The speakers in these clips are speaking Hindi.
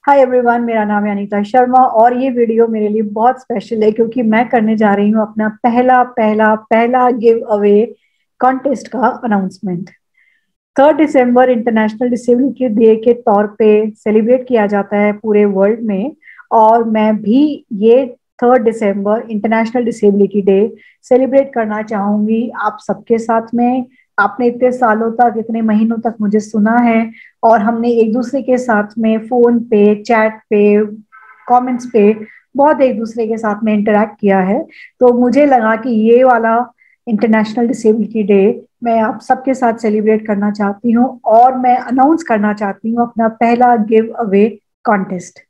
हाय एवरीवन, मेरा नाम है अनीता शर्मा और ये वीडियो मेरे लिए बहुत स्पेशल है क्योंकि मैं करने जा रही हूँ अपना पहला पहला पहला गिव अवे कॉन्टेस्ट का अनाउंसमेंट। 3 दिसंबर इंटरनेशनल डिसेबिलिटी डे के तौर पे सेलिब्रेट किया जाता है पूरे वर्ल्ड में। और मैं भी ये 3 दिसंबर इंटरनेशनल डिसेबिलिटी डे सेलिब्रेट करना चाहूंगी आप सबके साथ में। आपने इतने सालों तक, इतने महीनों तक मुझे सुना है और हमने एक दूसरे के साथ में फोन पे, चैट पे, कमेंट्स पे बहुत एक दूसरे के साथ में इंटरेक्ट किया है। तो मुझे लगा कि ये वाला इंटरनेशनल डिसेबिलिटी डे मैं आप सबके साथ सेलिब्रेट करना चाहती हूँ और मैं अनाउंस करना चाहती हूँ अपना पहला गिव अवे कॉन्टेस्ट।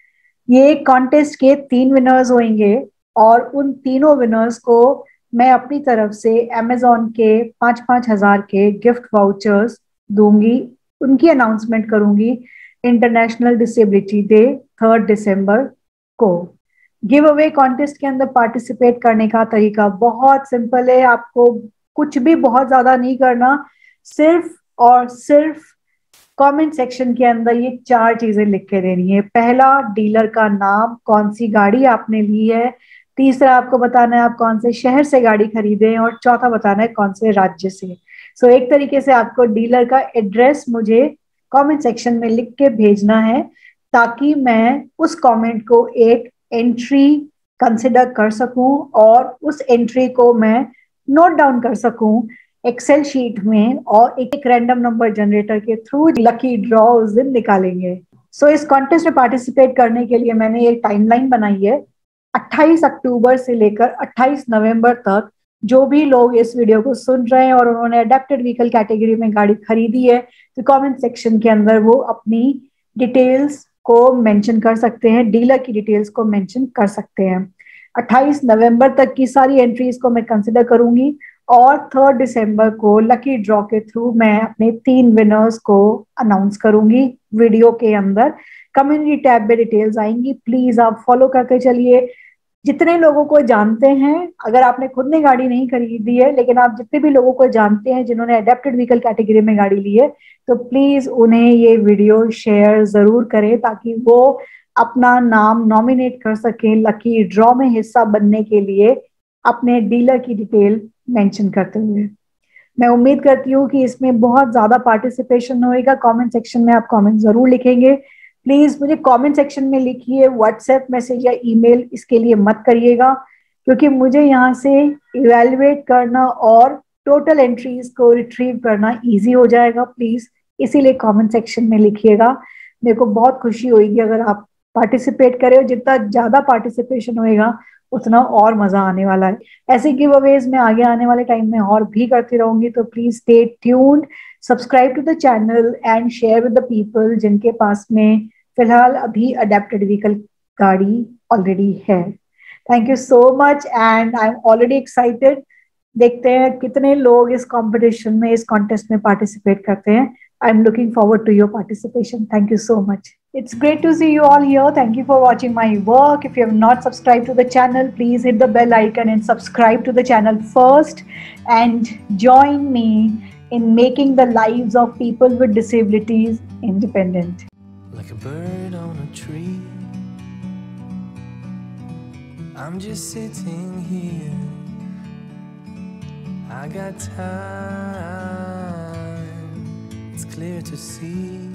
ये कॉन्टेस्ट के 3 विनर्स होंगे और उन तीनों विनर्स को मैं अपनी तरफ से अमेजोन के 5-5 हजार के गिफ्ट वाउचर्स दूंगी। उनकी अनाउंसमेंट करूंगी इंटरनेशनल डिसेबिलिटी डे 3 दिसंबर को। गिव अवे कॉन्टेस्ट के अंदर पार्टिसिपेट करने का तरीका बहुत सिंपल है। आपको कुछ भी बहुत ज्यादा नहीं करना, सिर्फ और सिर्फ कमेंट सेक्शन के अंदर ये 4 चीजें लिख के देनी है। पहला, डीलर का नाम, कौन सी गाड़ी आपने ली है। तीसरा, आपको बताना है आप कौन से शहर से गाड़ी खरीदे हैं। और चौथा, बताना है कौन से राज्य से। सो एक तरीके से आपको डीलर का एड्रेस मुझे कमेंट सेक्शन में लिख के भेजना है ताकि मैं उस कमेंट को एक एंट्री कंसिडर कर सकूं और उस एंट्री को मैं नोट डाउन कर सकूं एक्सेल शीट में और एक रैंडम नंबर जनरेटर के थ्रू लकी ड्रॉ उस दिन निकालेंगे। सो इस कॉन्टेस्ट में पार्टिसिपेट करने के लिए मैंने एक टाइमलाइन बनाई है। 28 अक्टूबर से लेकर 28 नवंबर तक जो भी लोग इस वीडियो को सुन रहे हैं और उन्होंने अडेप्टेड व्हीकल कैटेगरी में गाड़ी खरीदी है तो कमेंट सेक्शन के अंदर वो अपनी डिटेल्स को मेंशन कर सकते हैं, डीलर की डिटेल्स को मेंशन कर सकते हैं। 28 नवंबर तक की सारी एंट्रीज को मैं कंसिडर करूंगी और 3 दिसंबर को लकी ड्रॉ के थ्रू मैं अपने 3 विनर्स को अनाउंस करूंगी वीडियो के अंदर। कम्युनिटी टैब में डिटेल्स आएंगी, प्लीज आप फॉलो करते चलिए। जितने लोगों को जानते हैं, अगर आपने खुद ने गाड़ी नहीं खरीदी है लेकिन आप जितने भी लोगों को जानते हैं जिन्होंने अडेप्टेड व्हीकल कैटेगरी में गाड़ी ली है तो प्लीज उन्हें ये वीडियो शेयर जरूर करें ताकि वो अपना नाम नॉमिनेट कर सकें लकी ड्रॉ में हिस्सा बनने के लिए अपने डीलर की डिटेल मेंशन करते हुए। मैं उम्मीद करती हूँ कि इसमें बहुत ज्यादा पार्टिसिपेशन होएगा। कमेंट सेक्शन में आप कमेंट जरूर लिखेंगे। प्लीज मुझे कमेंट सेक्शन में लिखिए, व्हाट्सएप मैसेज या ईमेल इसके लिए मत करिएगा क्योंकि मुझे यहाँ से इवेलुएट करना और टोटल एंट्रीज को रिट्रीव करना इजी हो जाएगा। प्लीज इसीलिए कमेंट सेक्शन में लिखिएगा। मेरे को बहुत खुशी होगी अगर आप पार्टिसिपेट करें और जितना ज्यादा पार्टिसिपेशन होएगा उतना और मजा आने वाला है। ऐसे गिव अवेज में आगे आने वाले टाइम में और भी करती रहूंगी। तो please stay tuned, subscribe to the channel and share with the people जिनके पास में फिलहाल अभी अडेप्टेड व्हीकल गाड़ी ऑलरेडी है। Thank you so much and I am already excited. देखते हैं कितने लोग इस कंपटीशन में, इस कॉन्टेस्ट में पार्टिसिपेट करते हैं। I am looking forward to your participation. Thank you so much. It's great to see you all here. Thank you for watching my work. If you have not subscribed to the channel, please hit the bell icon and subscribe to the channel first and join me in making the lives of people with disabilities independent. Like a bird on a tree, I'm just sitting here. I got time, it's clear to see.